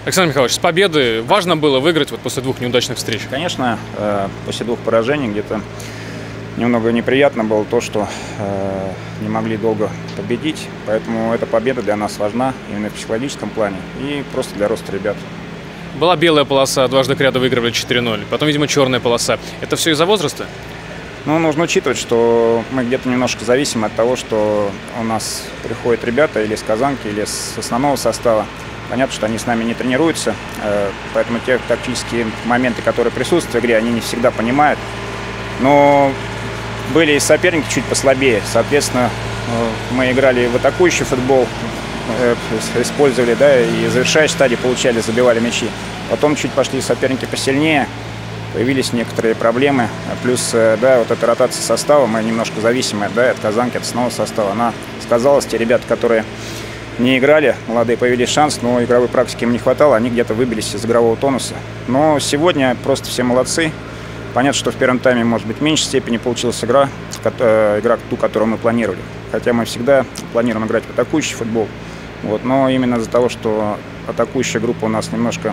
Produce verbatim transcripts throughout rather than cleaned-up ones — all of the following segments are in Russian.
Александр Михайлович, с победы важно было выиграть вот после двух неудачных встреч? Конечно, после двух поражений где-то немного неприятно было то, что не могли долго победить. Поэтому эта победа для нас важна именно в психологическом плане и просто для роста ребят. Была белая полоса, дважды кряду выигрывали четыре ноль, потом, видимо, черная полоса. Это все из-за возраста? Ну, нужно учитывать, что мы где-то немножко зависим от того, что у нас приходят ребята или с Казанки, или с основного состава. Понятно, что они с нами не тренируются, поэтому те тактические моменты, которые присутствуют в игре, они не всегда понимают. Но были и соперники чуть послабее. Соответственно, мы играли в атакующий футбол, использовали, да, и в завершающей стадии получали, забивали мячи. Потом чуть пошли соперники посильнее, появились некоторые проблемы. Плюс, да, вот эта ротация состава, мы немножко зависимы, да, от Казанки, от основного состава. Она сказалась, те ребята, которые не играли, молодые, появились шанс, но игровой практики им не хватало, они где-то выбились из игрового тонуса. Но сегодня просто все молодцы. Понятно, что в первом тайме, может быть, в меньшей степени получилась игра, игра ту, которую мы планировали. Хотя мы всегда планируем играть в атакующий футбол. Вот, но именно из-за того, что атакующая группа у нас немножко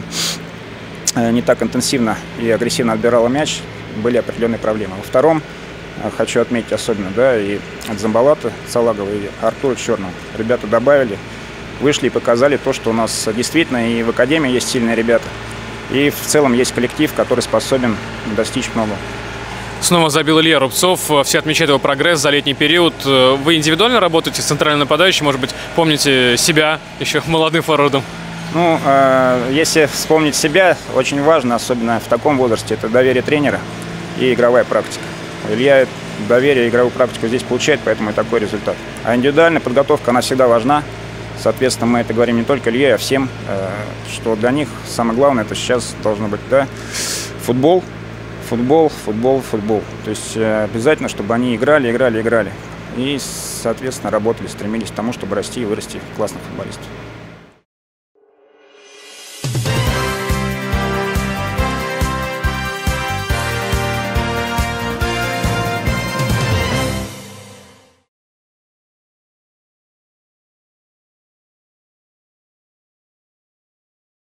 не так интенсивно и агрессивно отбирала мяч, были определенные проблемы. Во втором хочу отметить особенно, да, и от Дзамбалата Салагова и Артура Черного. Ребята добавили, вышли и показали то, что у нас действительно и в академии есть сильные ребята, и в целом есть коллектив, который способен достичь многого. Снова забил Илья Рубцов. Все отмечают его прогресс за летний период. Вы индивидуально работаете с центральным нападающим? Может быть, помните себя еще молодым форвардом? Ну, э, если вспомнить себя, очень важно, особенно в таком возрасте, это доверие тренера и игровая практика. Илья доверие и игровую практику здесь получает, поэтому и такой результат. А индивидуальная подготовка, она всегда важна. Соответственно, мы это говорим не только Илье, а всем, э, что для них самое главное, это сейчас должно быть, да, футбол. Футбол, футбол, футбол. То есть обязательно, чтобы они играли, играли, играли. И, соответственно, работали, стремились к тому, чтобы расти и вырасти в классных футболистов.